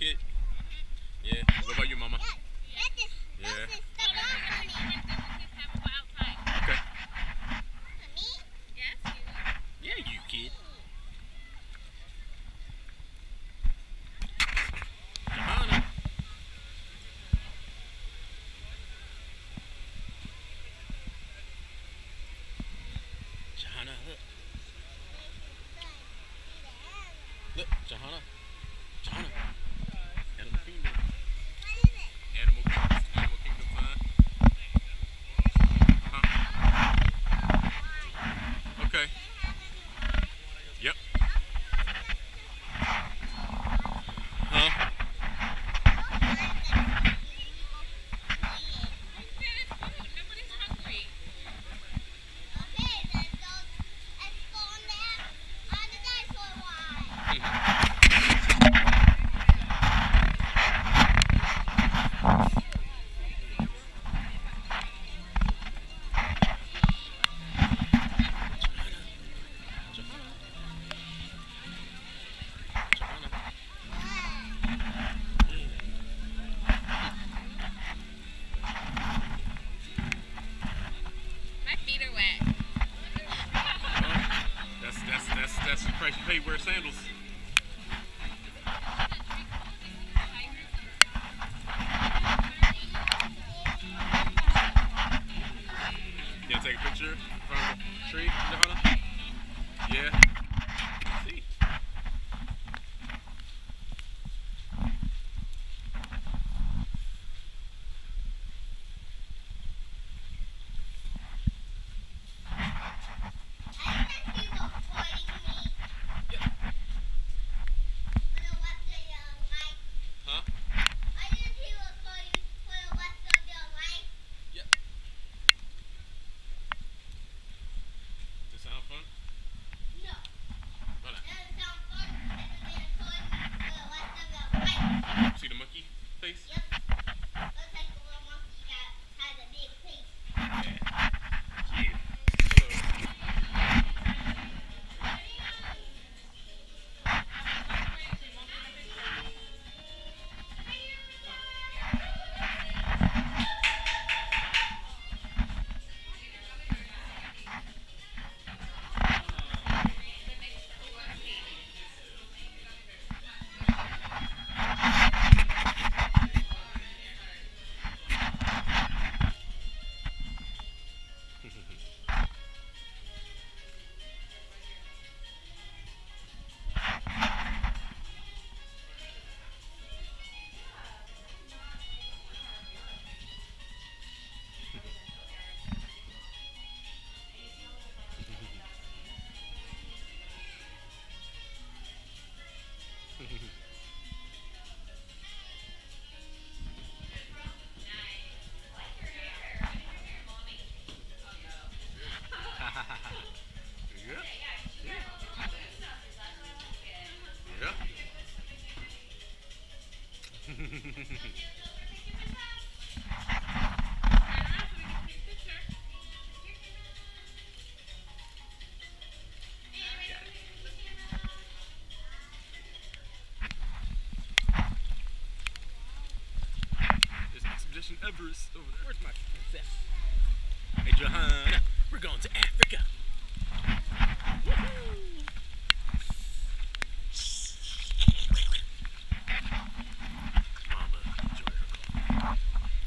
kid? Yeah. What about you, mama? Yeah. Okay. Yeah, you kid. Johanna. Johanna, look. Look, Johanna. Johanna. Animal Kingdom. Animal Kingdom sign. Huh? Okay. Yep. Huh? Johanna. That's the price you pay. Wear sandals. You take a picture from the tree, Johanna? Yeah. See. Huh? Yep. Does that sound fun? Voilà. See the monkey face? Yeah. Yeah. Hello. Yeah. Yeah. There's Expedition Everest over there. Where's my princess? Hey, Johanna, we're going to Africa. Woohoo! Mama, enjoy her coffee.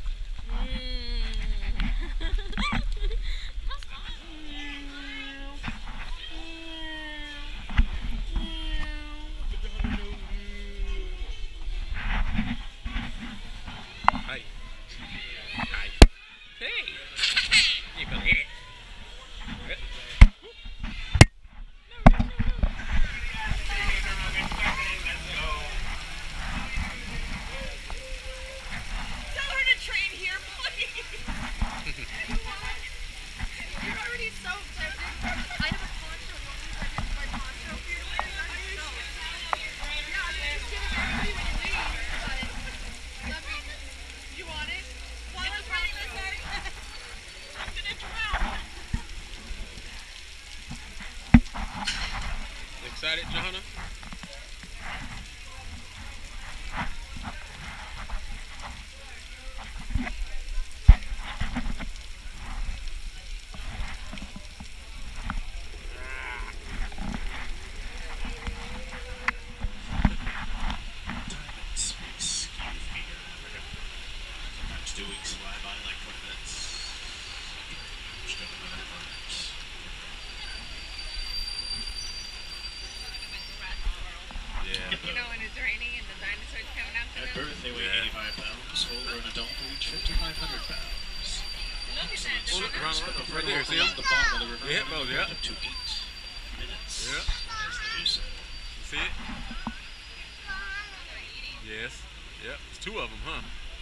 Hi. Hi. Hey! You go hit it. Tell her to train here, please. You're already soaked. I have a poncho. I just my poncho for you to wear. Yeah, I'm just giving it to you when you leave. But, I mean, you want it? While I'm running this out, I'm gonna drown. Excited, Johanna? Oh, look, around, right there, see him? The bottom of the river. Yeah, Bells, yeah. Up to 8 minutes. Yeah. As they do so. You see it? Yes. Yep. It's 2 of them, huh?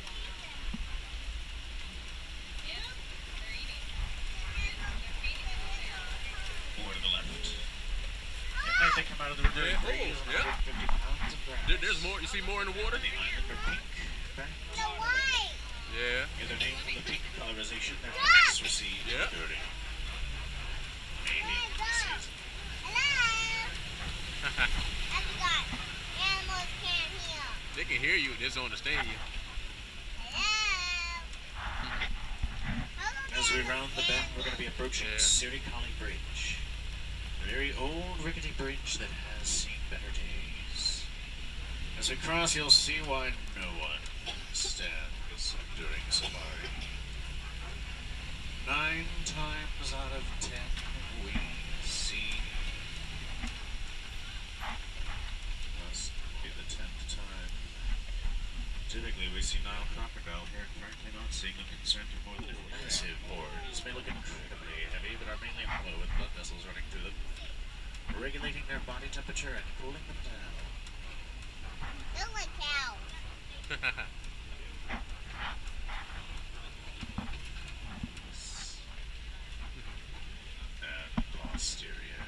More to the left. As they come out of the river, Yeah. it is Oh, yeah. 150 pounds of grass. There's more. You see more in the water? The island are pink. Back Yeah. in their name from the pink colorization their flags received Yeah. during mating season. They can hear you. They just don't understand you. As we round the bend, we're going to be approaching Yeah. Sirikali Bridge. A very old, rickety bridge that has seen better days. As we cross, you'll see why no one stands during safari. 9 times out of 10, we see. Must be the 10th time. Typically, we see Nile crocodile here, currently not seeing them concerned with more than massive horns. May look incredibly heavy, but are mainly hollow with blood vessels running through them, regulating their body temperature and cooling them down. And posterior.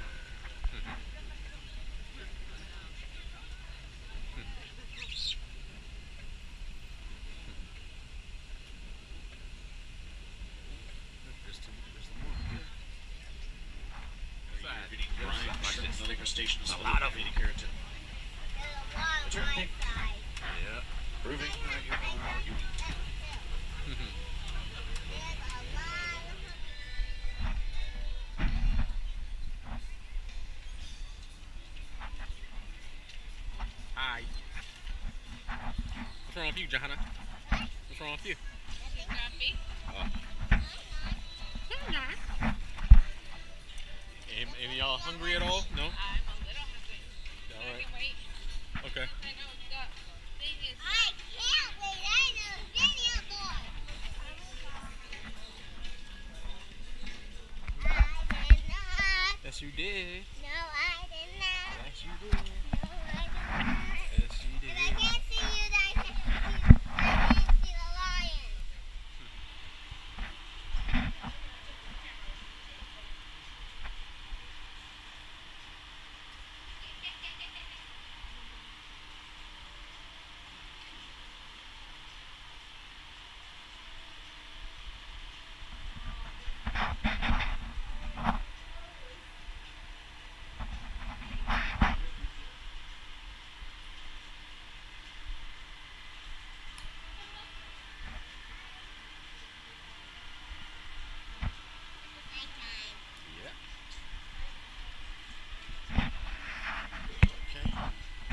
There's some more. You're getting brine shrimp and other crustaceans A lot of beta keratin, Yeah. proving that you are unique. Hi. What's wrong with you, Johanna? What's wrong with you? Any of y'all hungry at all? No? All right. Okay. Yes, you did. Yes, you did. Yes, you did. Yeah. Okay.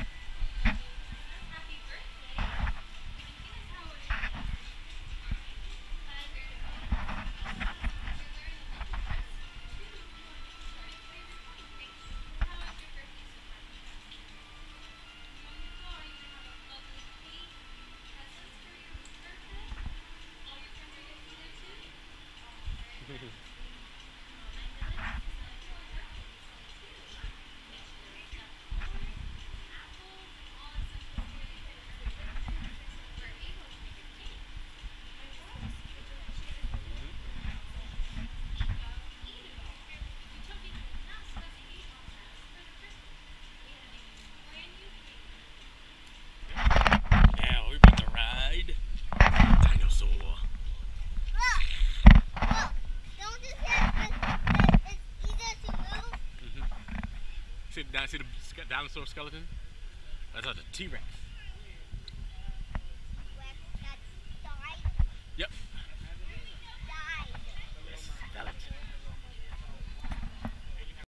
Now we're about to ride dinosaur. See the dinosaur skeleton? That's a T-Rex.